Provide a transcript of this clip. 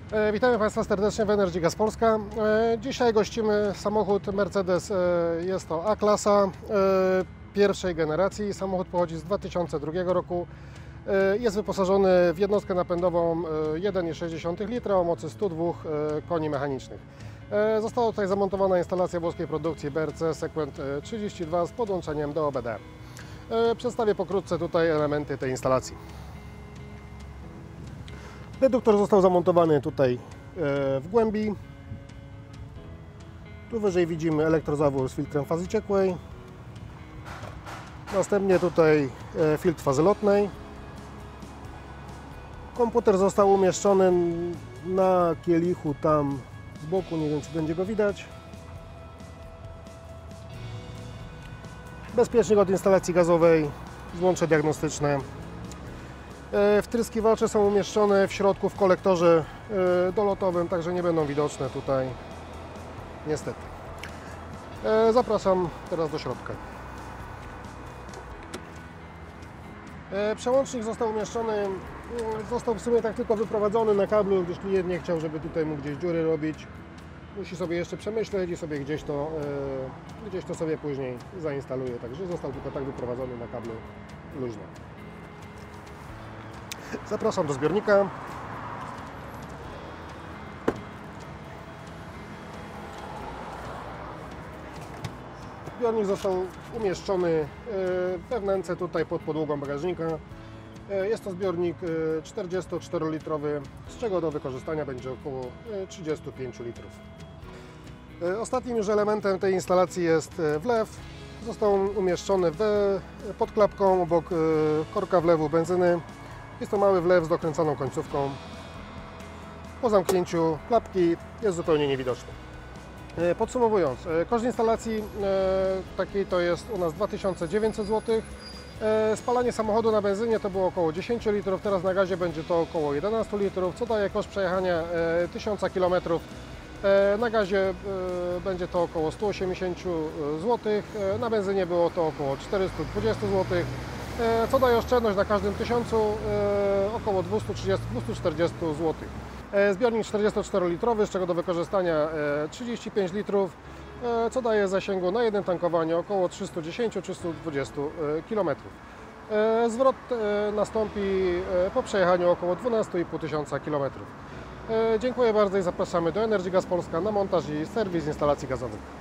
Witamy Państwa serdecznie w Energy Gas Polska. Dzisiaj gościmy samochód Mercedes, jest to A-klasa pierwszej generacji. Samochód pochodzi z 2002 roku. Jest wyposażony w jednostkę napędową 1,6 litra o mocy 102 koni mechanicznych. Została tutaj zamontowana instalacja włoskiej produkcji BRC Sequent 32 z podłączeniem do OBD. Przedstawię pokrótce tutaj elementy tej instalacji. Reduktor został zamontowany tutaj w głębi. Tu wyżej widzimy elektrozawór z filtrem fazy ciekłej. Następnie tutaj filtr fazy lotnej. Komputer został umieszczony na kielichu tam z boku, nie wiem czy będzie go widać. Bezpiecznik od instalacji gazowej, złącze diagnostyczne. Wtryskiwacze są umieszczone w środku w kolektorze dolotowym, także nie będą widoczne tutaj, niestety. Zapraszam teraz do środka. Przełącznik został umieszczony, został w sumie tak tylko wyprowadzony na kablu, gdyż klient nie chciał, żeby tutaj mógł gdzieś dziury robić. Musi sobie jeszcze przemyśleć i sobie gdzieś to sobie później zainstaluje, także został tylko tak wyprowadzony na kablu luźno. Zapraszam do zbiornika. Zbiornik został umieszczony we wnęce tutaj pod podłogą bagażnika. Jest to zbiornik 44-litrowy, z czego do wykorzystania będzie około 35 litrów. Ostatnim już elementem tej instalacji jest wlew. Został umieszczony pod klapką obok korka wlewu benzyny. Jest to mały wlew z dokręcaną końcówką. Po zamknięciu klapki jest zupełnie niewidoczny. Podsumowując, koszt instalacji takiej to jest u nas 2900 zł. Spalanie samochodu na benzynie to było około 10 litrów, teraz na gazie będzie to około 11 litrów, co daje koszt przejechania 1000 km. Na gazie będzie to około 180 zł, na benzynie było to około 420 zł. Co daje oszczędność na każdym 1000 około 230-240 zł. Zbiornik 44-litrowy, z czego do wykorzystania 35 litrów, co daje zasięgu na jednym tankowaniu około 310-320 km. Zwrot nastąpi po przejechaniu około 12 500 km. Dziękuję bardzo i zapraszamy do Energy Gas Polska na montaż i serwis instalacji gazowych.